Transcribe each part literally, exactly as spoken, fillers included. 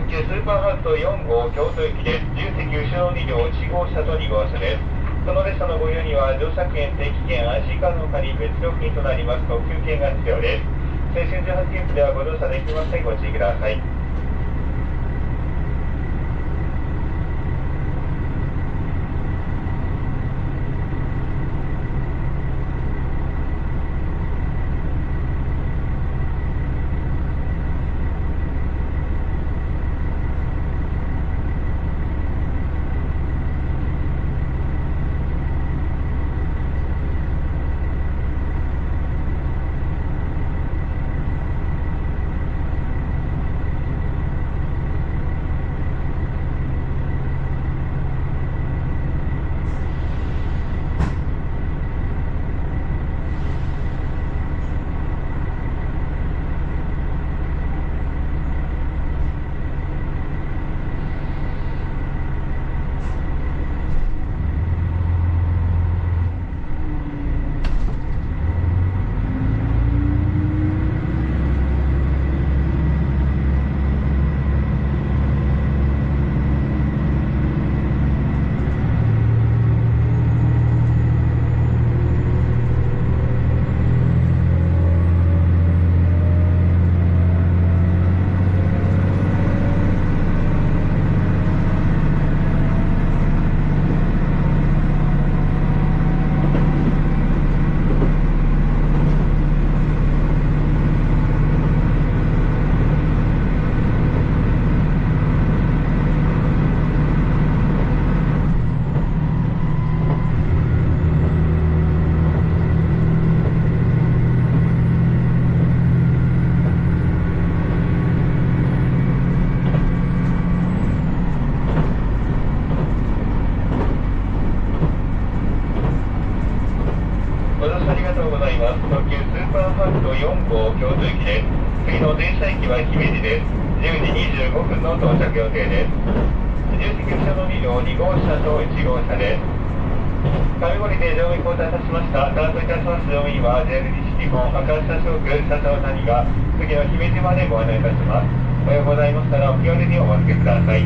特急スーパーハウスよん号京都行きです。自由席後ろに両いち号車とに号車です。その列車のご利用には乗車券、定期券、アイシー カードの他に別料金となります特急券が必要です。青春じゅうはち切符ではご乗車できません。ご注意ください。特急スーパーファストよん号京都行きです。次の電車駅は姫路です。じゅうじにじゅうごふんの到着予定です。自由席後ろのに両に号車といち号車です。上森で乗務交代いたしました。担当いたします乗務員は ジェイアール 西日本赤下小区佐藤谷が次の姫路までご案内いたします。おはようございましたらお気軽にお預けください。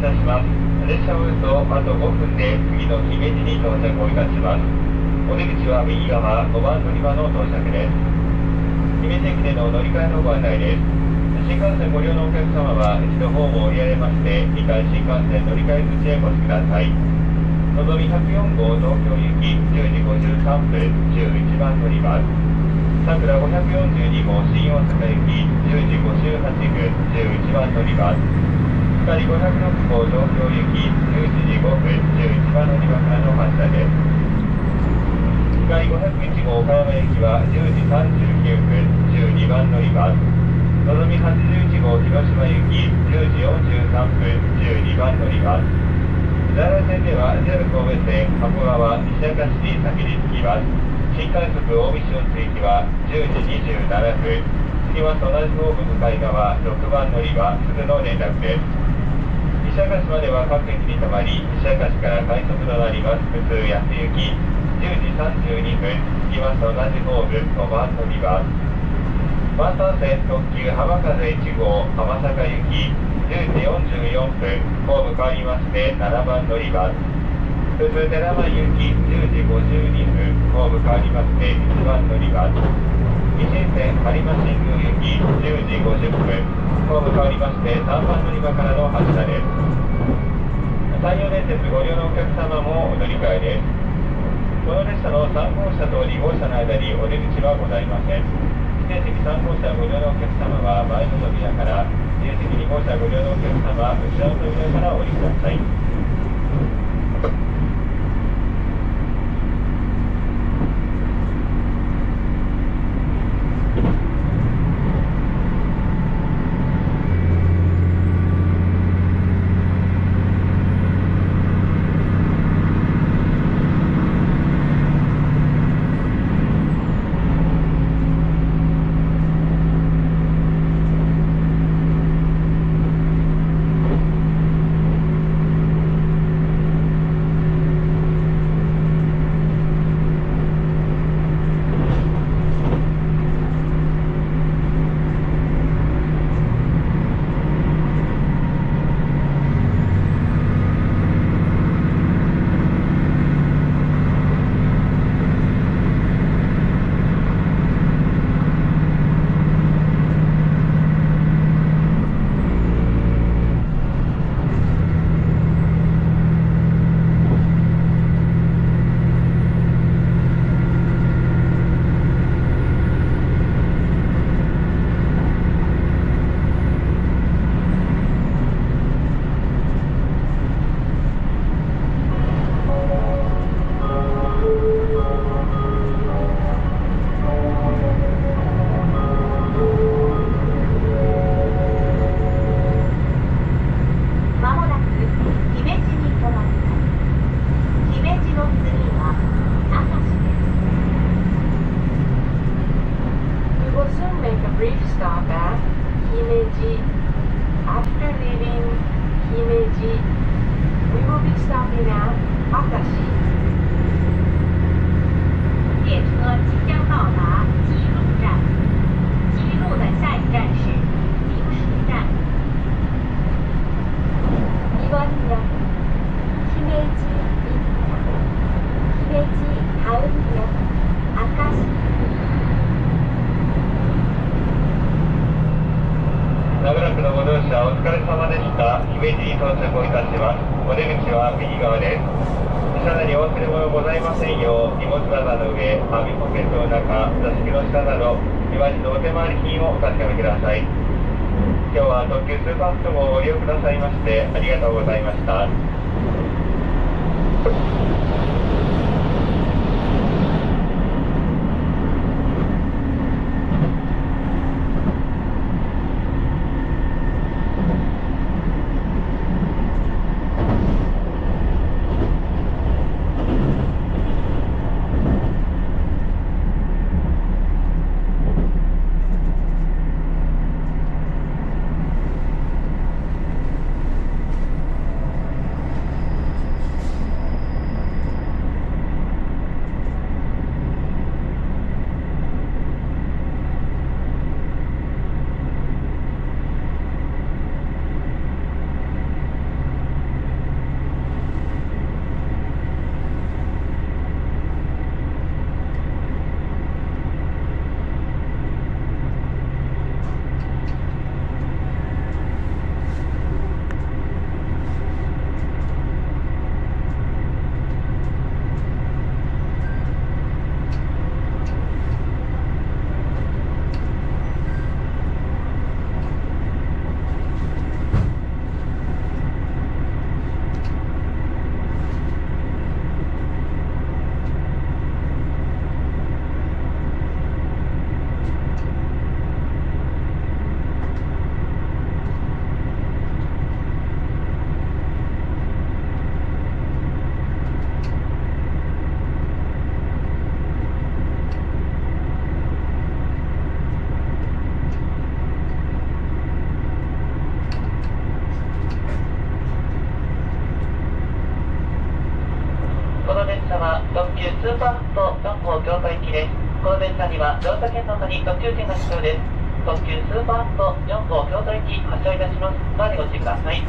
いたします。列車をおよそあとごふんで次の姫路に到着をいたします。お出口は右側ごばん乗り場の到着です。姫路駅での乗り換えのご案内です。新幹線ご利用のお客様は一度ホームを降りられましてにかい新幹線乗り換え口へお越しください。のぞみひゃくよん号東京行きじゅうじごじゅうさんぷんじゅういちばん乗り場、さくらごひゃくよんじゅうに号新大阪行きじゅうじごじゅうはちふんじゅういちばん乗り場、ふたりごひゃくろく号東京行きじゅうじごふんじゅういちばん乗り場からの発車です。ふたりごひゃくいち号岡山行きはじゅうじさんじゅうきゅうふんじゅうにばん乗り場、のぞみはちじゅういち号広島行きじゅうじよんじゅうさんぷんじゅうにばん乗り場、在来線では ジャル 神戸線加古川西明石に先に着きます。新快速大見潮津行きはじゅうじにじゅうななふん、次は同じホーム向かい側ろくばん乗り場すぐの連絡です。西明石までは各駅に停まり、西明石から快速となります普通安行きじゅうじさんじゅうにふん、次は同じホームごばん乗り場、万丹線特急浜風いち号浜坂行きじゅうじよんじゅうよんふん、ホーム変わりましてななばん乗り場、普通寺前行きじゅうじごじゅうにふん、ホーム変わりましていちばん乗り場、維新線播磨新宮行きじゅうじごじゅっぷん、ホーム変わりましてさんばん乗り場からの発車です。山陽電鉄ご利用のお客様もお乗り換えです。この列車のさん号車とに号車の間にお出口はございません。指定席さん号車ご利用のお客様は前の扉から、指定席に号車ご利用のお客様は後ろの扉からお降りください。長らくのご乗車お疲れ様でした。姫路に到着をいたします。お出口は右側です。車内にお忘れ物ございませんよう、荷物棚の上、網ポケットの中、座敷の下など、今一度お手回り品をお確かめください。今日は特急スーパーフット号をご利用くださいましてありがとうございました。 スーパーフットよん号京都行きです。この電車には乗車券の他に特急券が必要です。特急スーパーフットよん号京都行き発車いたします。ドアにご注意ください。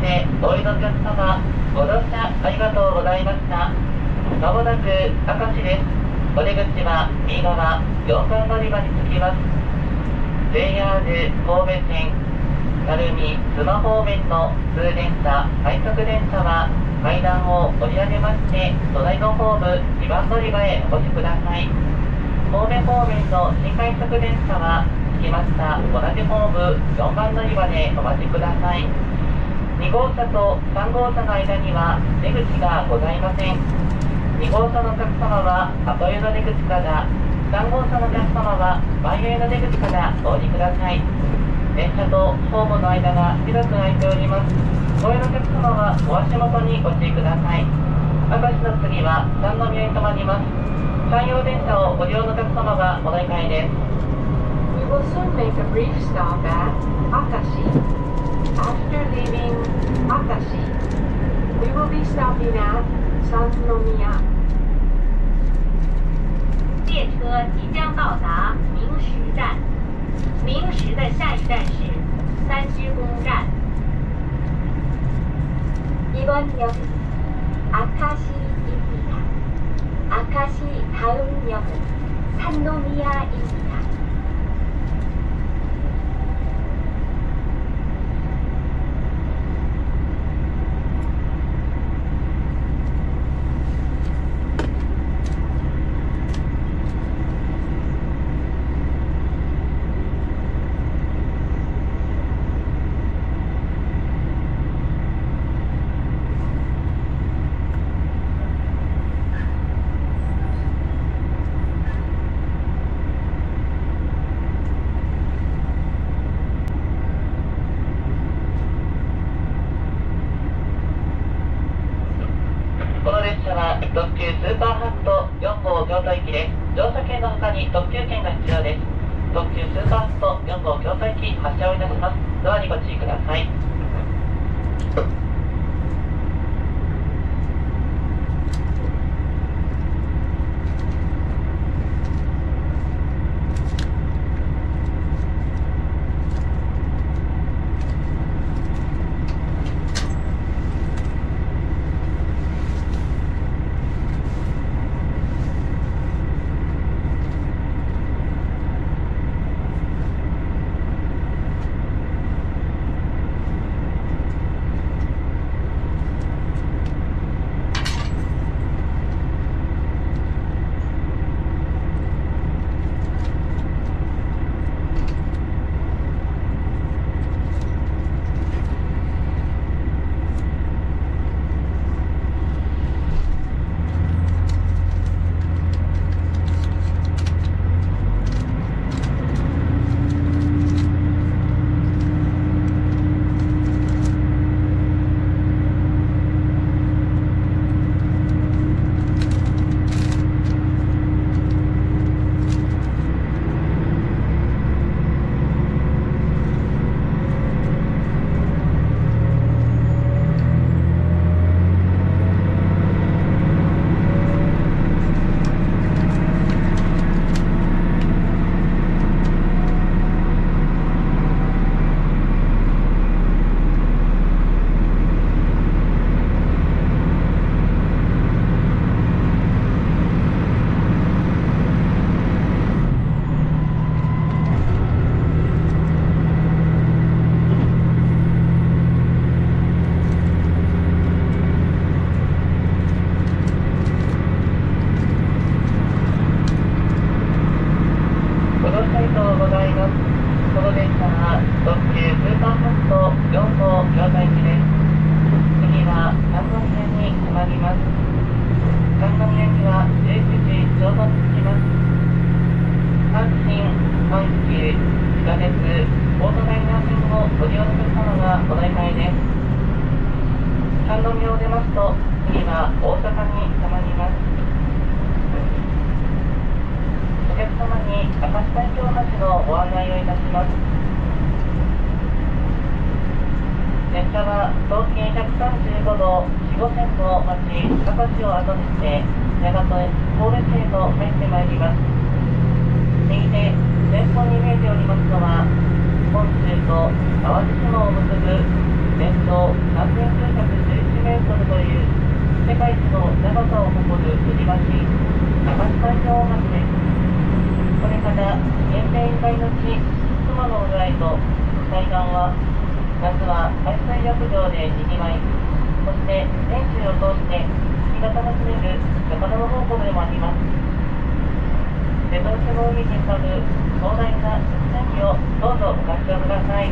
でお降りのお客様、ご乗車ありがとうございました。まもなく明石です。お出口は右側よんばん乗り場に着きます。ジェイアール 神戸線鳴海須磨方面の通電車、快速電車は階段を降り上げまして、隣のホームにばん乗り場へお越しください。神戸方面の新快速電車は着きました同じホームよんばん乗り場でお待ちください。に号車とさん号車の間には出口がございません。に号車のお客様は後湯の出口から、さん号車のお客様は前湯の出口からお降りください。電車とホームの間が広く空いております。お降りのお客様はお足元にご注意ください。明石の次は三宮に停まります。山陽電車をご利用のお客様はお乗り換えです。 We will soon make a brief stop at Akashi. After leaving Akashi, we will be stopping at Sannomiya. 列车即将到达明石站，明石的下一站是三之宫站。이번역은 아카시입니다. 아카시 다음 역은 산노미야입니다. 特急スーパーハットよん号京都行きです。乗車券の他に特急券が必要です。特急スーパーハットよん号京都行き発車をいたします。ドアにご注意ください。本州と淡路島を結ぶ全長さんぜんきゅうひゃくじゅういちメートルという世界一の長さを誇る吊り橋、明石海峡大橋です。これから源平以外の地、熊野浦へと海岸は夏は海水浴場でにぎわい、そして年中を通して月が楽しめる魚の宝庫でもあります。瀬戸内の海に浮かぶ壮大な景色をどうぞご活用ください。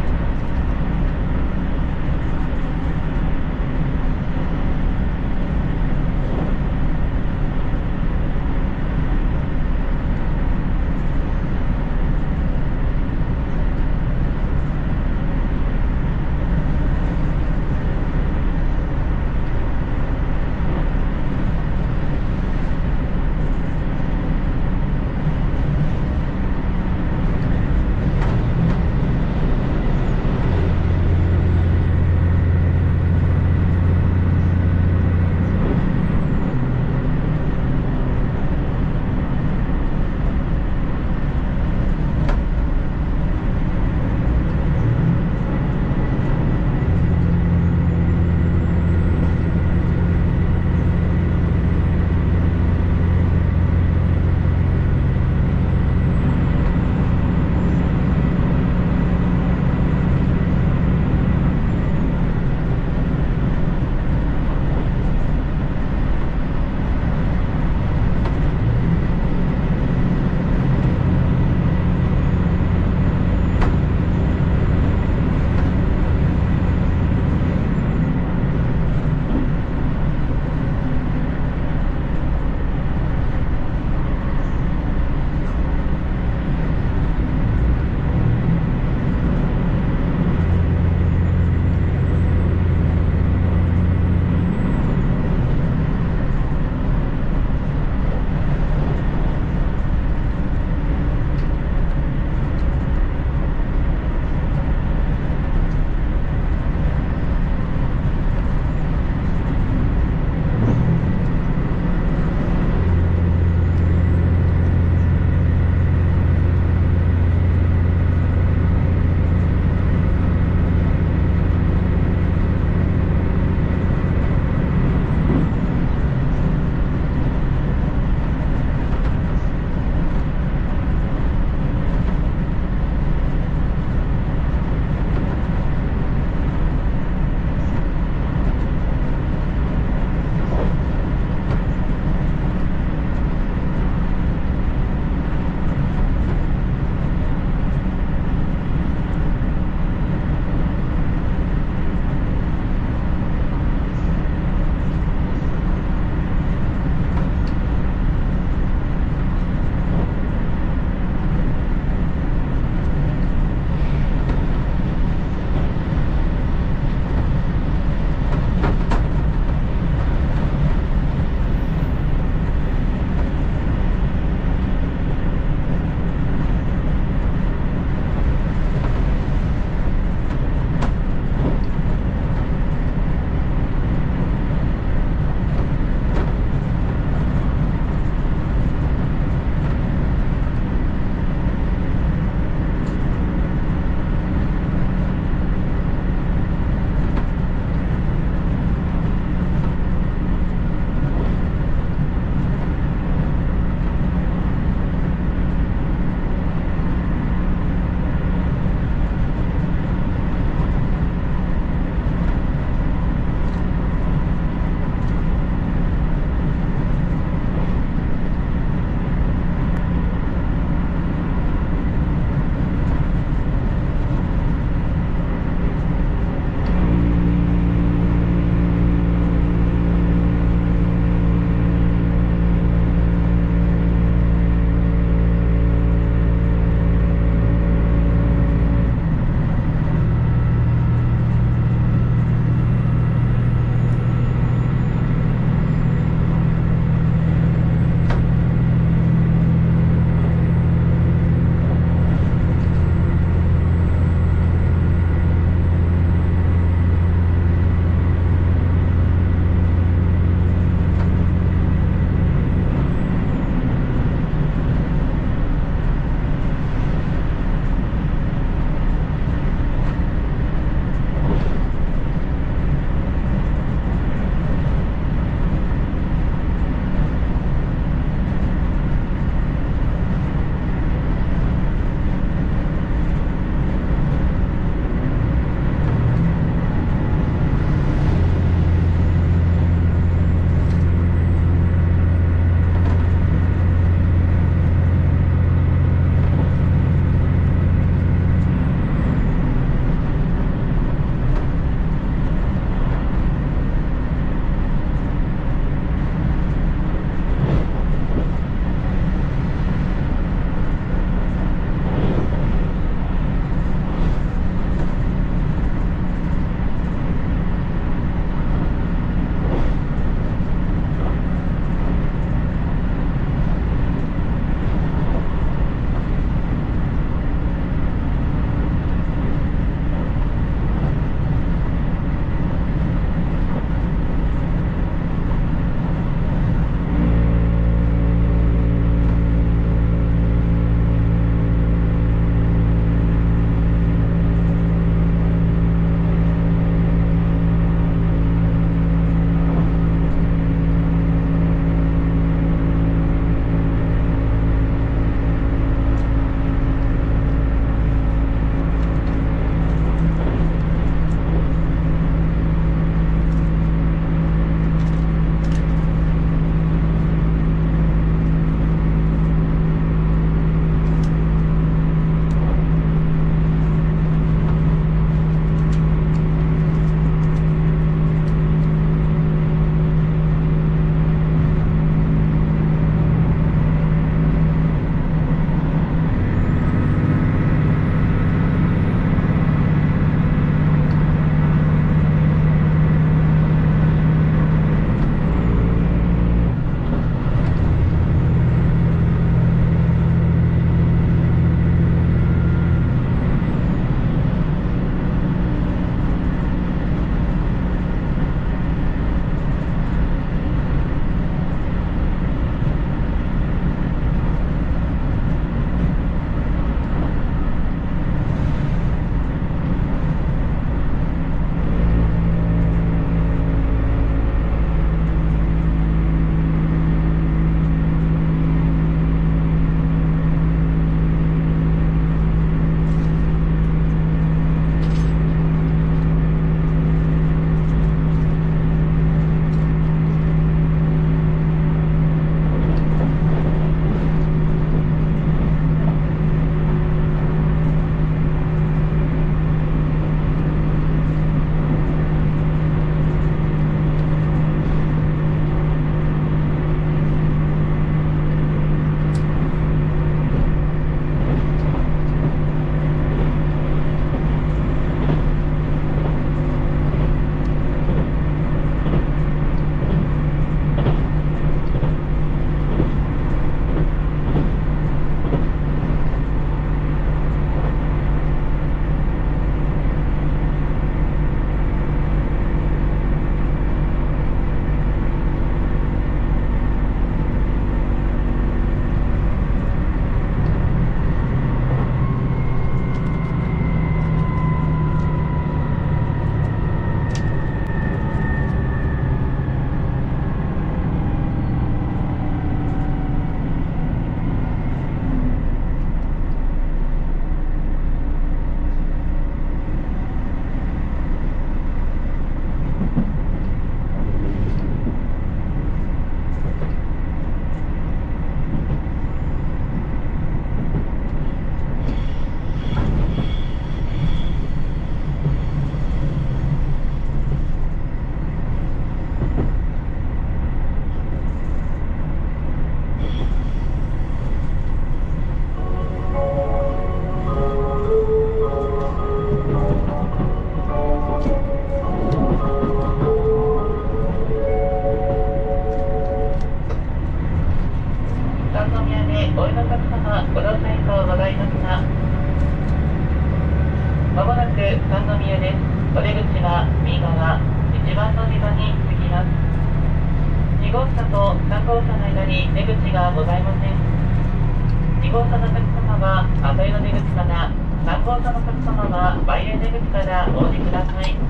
に出口がございません。に号車のお客様は赤色出口から、さん号車のお客様はバイレン出口からお降りください。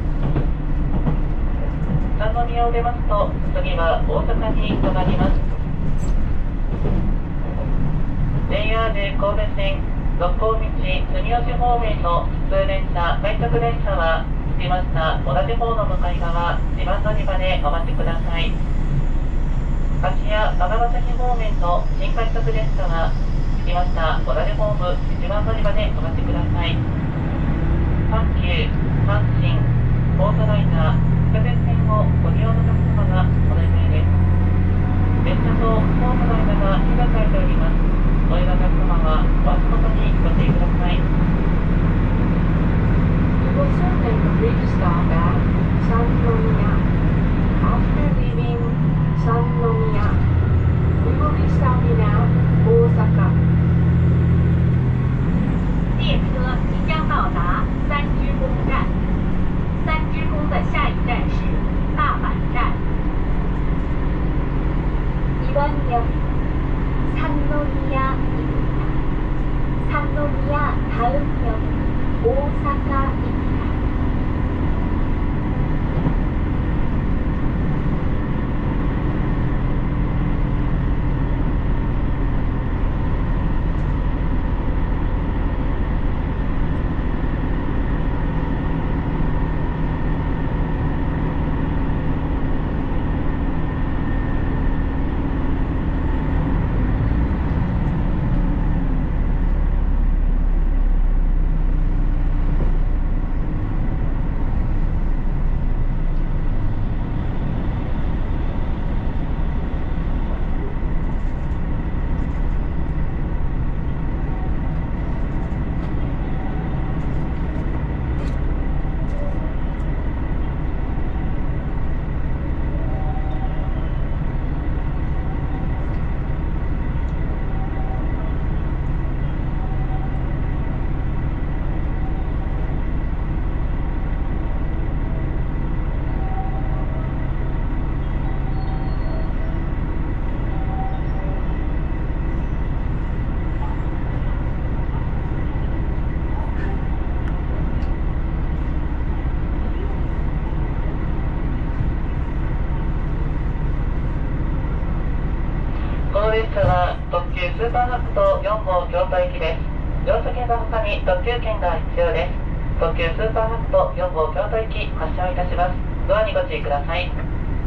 三宮を出ますと、次は大阪に停まります。ジェイアール 神戸線六甲道住吉方面の普通電車、快速電車は着きました同じ方の向かい側、一番乗り場でお待ちください。芦屋長野崎方面の新快速電車は着きました同じホーム、一番乗り場でお待ちください。阪急、阪神、ポートライナー、地下鉄線をご利用のお客様がお願いです。電車とホームの間が火がついております。お降りのお客様はお足元にご注意ください。 We will soon make a brief stop at Sannomiya. After leaving Sannomiya, we will be stopping at Osaka. 列车即将到达三支宫站，三支宫的下一站是大阪站。이번역 산노미야입니다. 산노미야 다음 역은 오사카입니다. この列車は特急スーパーハクトよん号京都行きです。乗車券の他に特急券が必要です。特急スーパーハクトよん号京都行き発車いたします。ドアにご注意ください。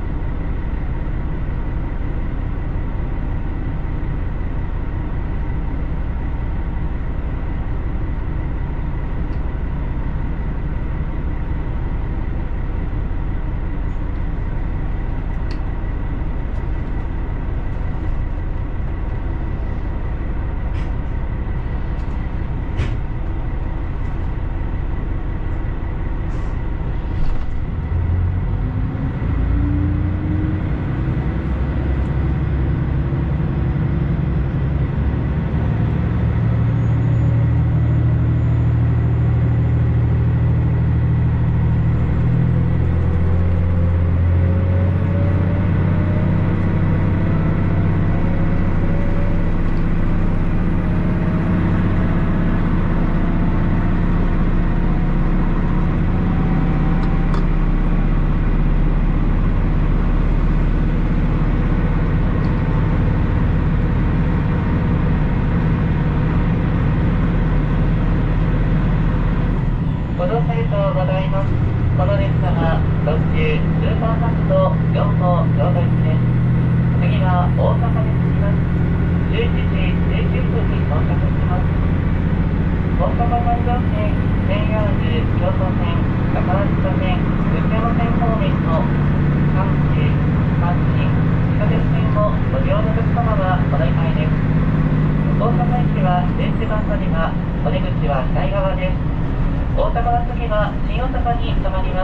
ご乗車ありがとうございます。この列車は特急スーパーハクトよん号京都行きです。次は大阪に着きます。じゅういちじじゅうきゅうふんに到着します。大阪環状線、ジェイアール 京都線、宝塚線、内山線方面の阪急、阪神、地下鉄線をご利用のお客様はお願いです。大阪駅は電子版乗り場、お出口は左側です。大阪の次は新大阪に停まります。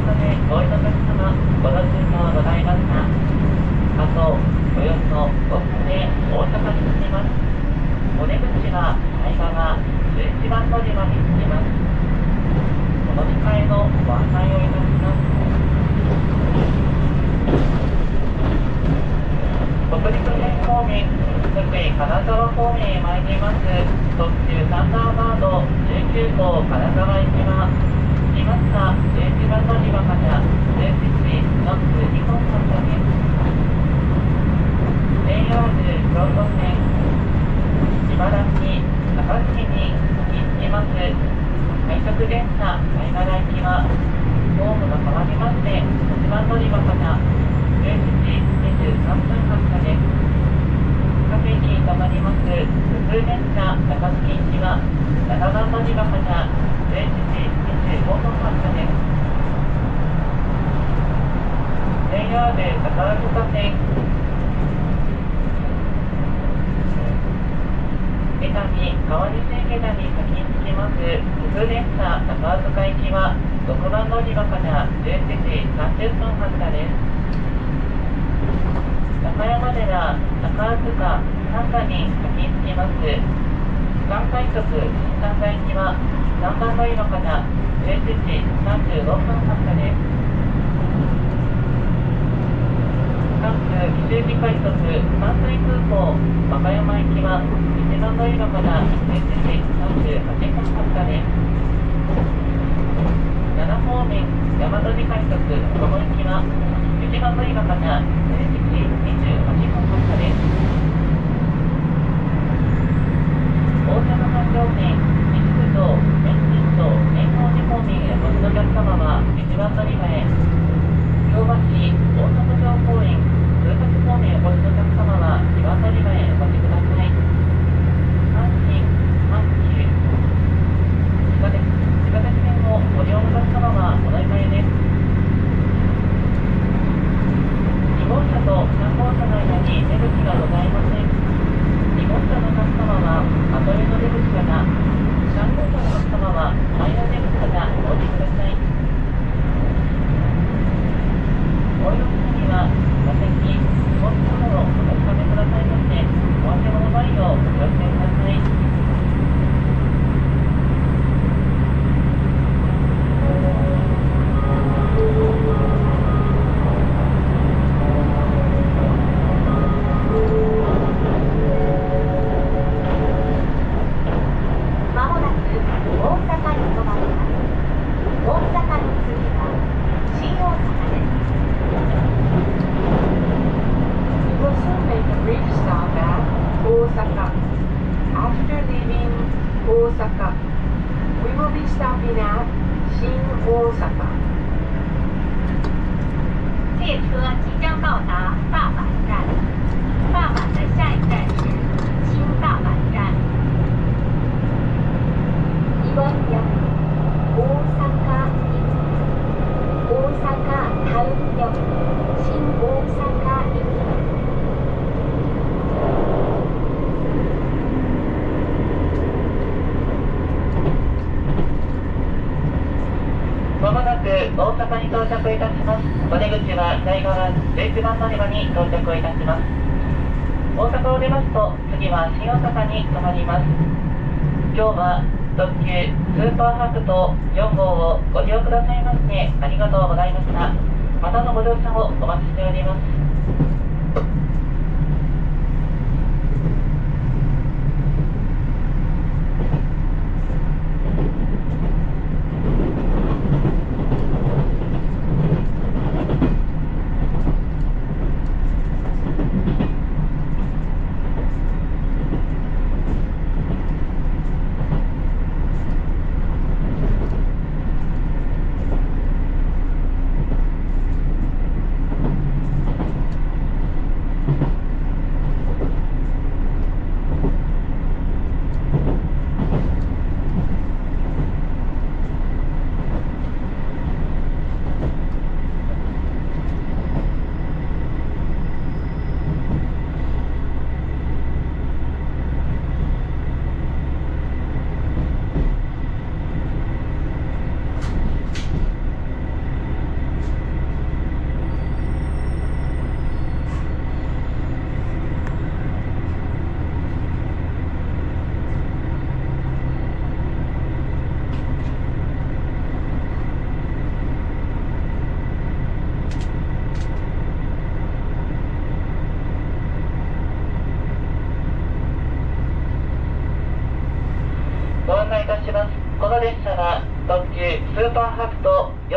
車でお降りのお客様、ご乗車ございました。あと、およそごふんで大阪に着きます。お出口は左側じゅういちばん乗り場に着きます。お乗り換えのご案内をいたします。北陸線方面、福井金沢方面へ参ります。特急サンダーバードじゅうきゅうごう金沢行きは、着きましたじゅういちばん乗り場からじゅうしちじノックにほん発車です。ジェイアール 京都線、茨城、高槻に先に着きます。快速電車貝殻行きは、ホームが変わりまして、いちばん乗り場からじゅうしちじにじゅうさんぷん発車です。各駅に停まります普通電車高槻行きは、ななばん乗り場からじゅうしちじにじゅうごふん発車です。ジェイアール 宝塚線、江谷、川西池田に先に着きます普通電車宝塚行きは、ろくばん乗り場からじゅうしちじさんじゅっぷん発車です。中山寺、宝塚、三田に先に着きます。関西直新三田行きは、さんばん乗り場からじゅうしちじさんじゅうろっぷん発車です。関空紀州路快速関西空港和歌山行きは、いちばん乗り場からじゅうしちじさんじゅうはっぷん発車です。奈良方面大和路快速小野行きは、いちばん乗り場からじゅうしちじにじゅうはっぷん発車です。大阪環状線西九条、天神町、天王寺方面へお越しのお客様はいちばん乗り場へ。京橋、大阪城公園、通学方面へお越しのお客様はにばん乗り場へお越しください。阪神、阪急、地下鉄、地下鉄線をご利用のお客様はお乗り換えです。にごうしゃとさんごうしゃの間に出口がございません。にごうしゃのお客様は後上の出口から、さんごうしゃのお客様は前の出口からお降りください。お降りの際には、座席、スポーツカーをお確かめくださいまして、お忘れ物ないようお気をつけください。 まもなく大阪に止まります。大阪の次は新大阪です。 We will soon make a brief stop at Osaka. After leaving Osaka, we will be stopping at Shin Osaka. 列车即将到达大阪站，大阪的下一站是新大阪站。이번역大阪駅、大阪タウン역、新大阪駅。 まもなく大阪に到着いたします。お出口は左側じゅういちばん乗り場に到着いたします。大阪を出ますと、次は新大阪に停まります。今日は特急スーパーハクトよんごうをご利用くださいましてありがとうございました。またのご乗車をお待ちしております。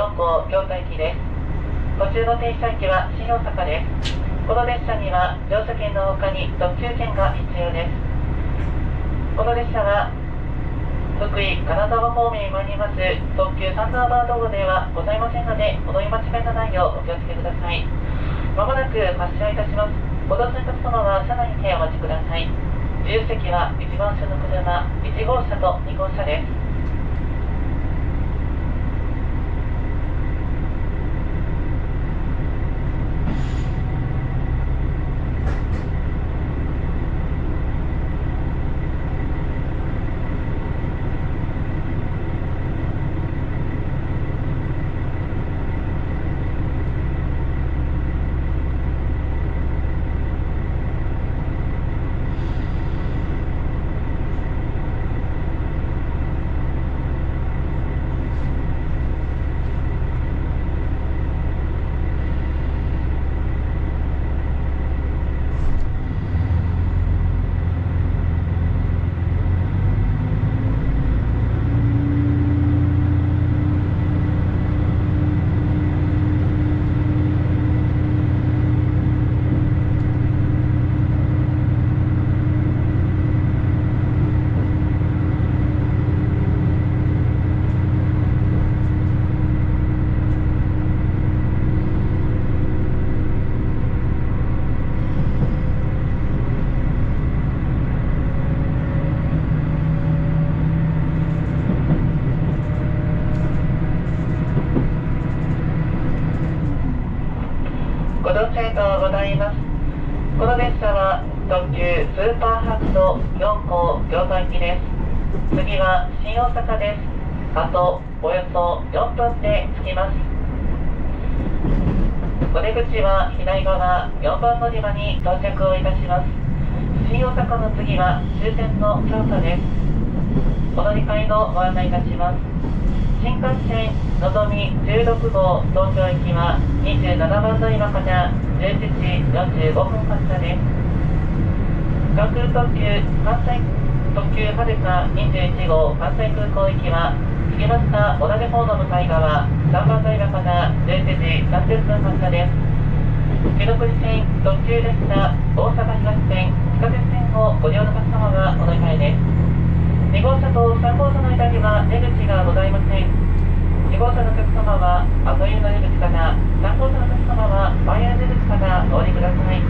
よん号京都行きです。途中の停車駅は新大阪です。この列車には乗車券の他に特急券が必要です。この列車は福井、金沢方面へ参ります特急サンダーバード号ではございませんので、お乗り間違いのないようお気をつけください。まもなく発車いたします。ご乗車のお客様は車内にてお待ちください。自由席はいちばん車の車、いち号車とに号車です。ご乗車ありがとうございます。この列車は特急スーパーハクトよん号京都行きです。次は新大阪です。あとおよそよんぷんで着きます。お出口は左側よんばん乗り場に到着をいたします。新大阪の次は終点の京都です。お乗り換えのご案内いたします。新幹線のぞみじゅうろく号東京行きはにじゅうななばん乗り場からじゅういちじよんじゅうごふん発車です。関空特急関西特急はるかにじゅういち号関西空港行きは着きました同じ方の向かい側さんばん乗り場からじゅういちじさんじゅっぷん発車です。九戸線特急列車大阪東線地下鉄線をご利用のお客様はお乗り換えです。に号車とさん号車の間には出口がございません。に号車のお客様は後湯の出口から、さん号車のお客様は前の出口からお降りください。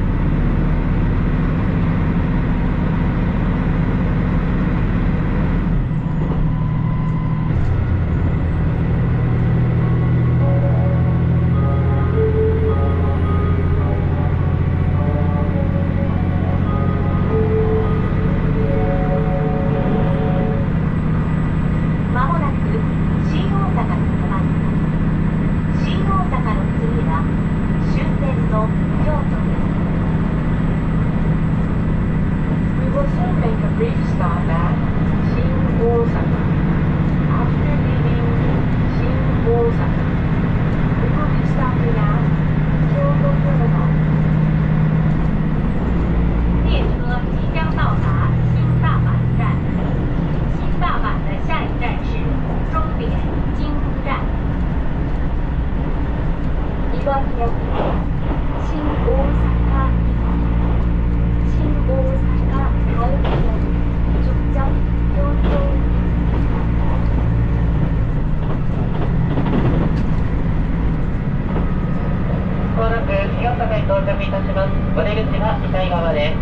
お出口は左側です。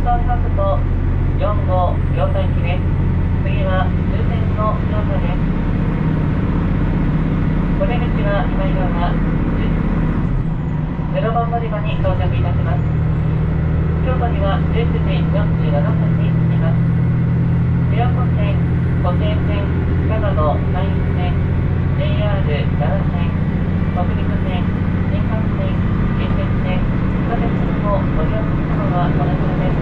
送ファクトよん号京都行きです。次は終点の京都です。お出口は今井川ゼロばん乗り場に到着いたします。京都にはじゅうくじよんじゅうななふんに着きます。琵琶湖線、湖西線、長野山陰線、ジェイアール 奈良線、北陸線、新幹線、近鉄線、地下鉄をご利用する様はおなじみです。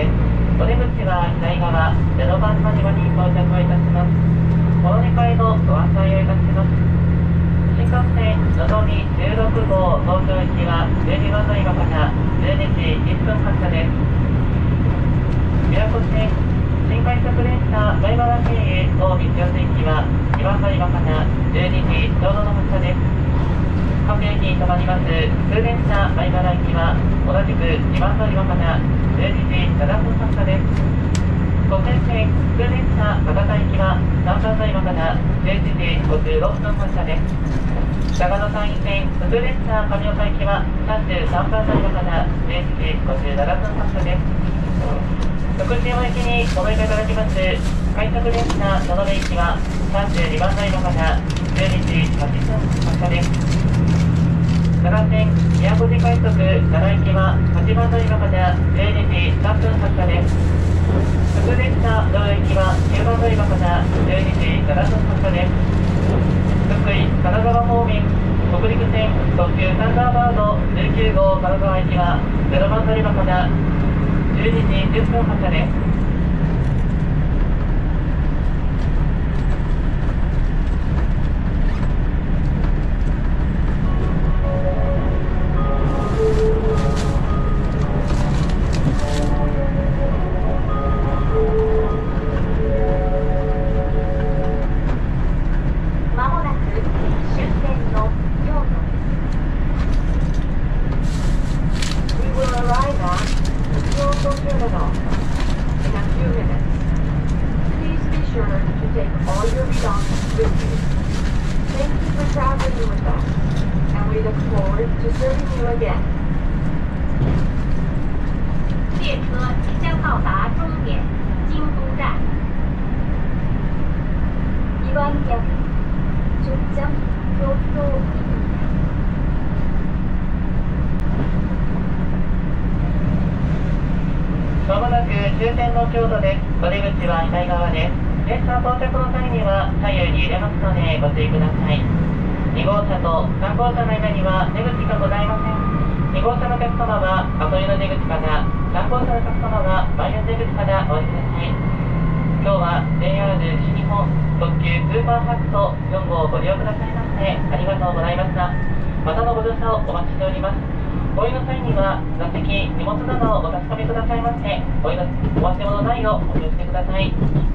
です。お出口は左側ゼロばん乗り場に到着をいたします。このにかいのご案内をいたします。新幹線のぞみじゅうろくごう東京行きはじゅうにばん乗り場からじゅうにじいっぷん発車です。宮古線新快速電車米原経由近江千代行きはにばん乗り場からじゅうにじちょうどの発車です。各駅に停まります普通電車米原行きは同じくにばん乗り場からじゅうにじななふん発車です。国際線普通電車博多行きはさんばん乗り場からじゅういちじごじゅうろっぷん発車です。長野山陰線普通電車上岡行きはさんじゅうさんばん乗り場からじゅういちじごじゅうななふん発車です。福知山行きにお乗り換えいただきます快速電車野々部行きはさんじゅうにばん乗り場からじゅうにじはっぷん発車です。奈良線宮古寺快速奈良行きははちばん乗り場からじゅうにじさんぷん発車です。普通電車道路行きはきゅうばん乗り場からじゅうにじななふん発車です。福井金沢方面北陸線特急サンダーバードじゅうきゅうごう金沢行きはゼロばん乗り場からじゅうにじじゅっぷん発車です。 まもなく終点の京都です。 We will arrive at Kyoto Terminal in a few minutes. Please be sure to take all your belongings with you. Thank you for traveling with us, and we look forward to serving you again. 列车即将到达终点京都站。이번 역 종점 교토입니다. まもなく終点の京都です。お出口は左側です。列車到着の際には左右に揺れますのでご注意ください。にごうしゃとさんごうしゃの間には出口がございません。にごうしゃのお客様は後湯の出口から、さんごうしゃのお客様は前の出口からお降りください。今日は ジェイアール 西日本特急スーパーファクトよんごうをご利用くださいましてありがとうございました。またのご乗車をお待ちしております。お降りの際には座席、荷物などをお確かめくださいまして、お降りのお忘れ物ないようお気をつけください。